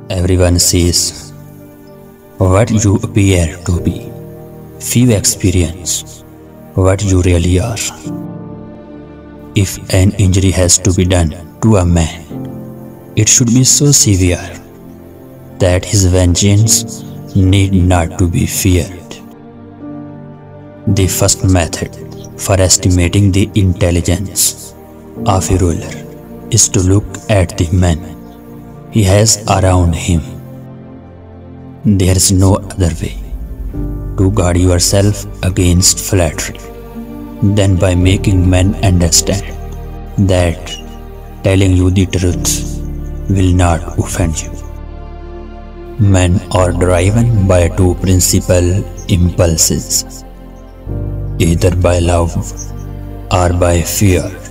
Everyone says what you appear to be. Few experience what you really are. If an injury has to be done to a man, it should be so severe that his vengeance need not to be feared. The first method for estimating the intelligence of a ruler is to look at the men he has around him. There is no other way to guard yourself against flattery than by making men understand that telling you the truth will not offend you. Men are driven by two principal impulses, either by love or by fear.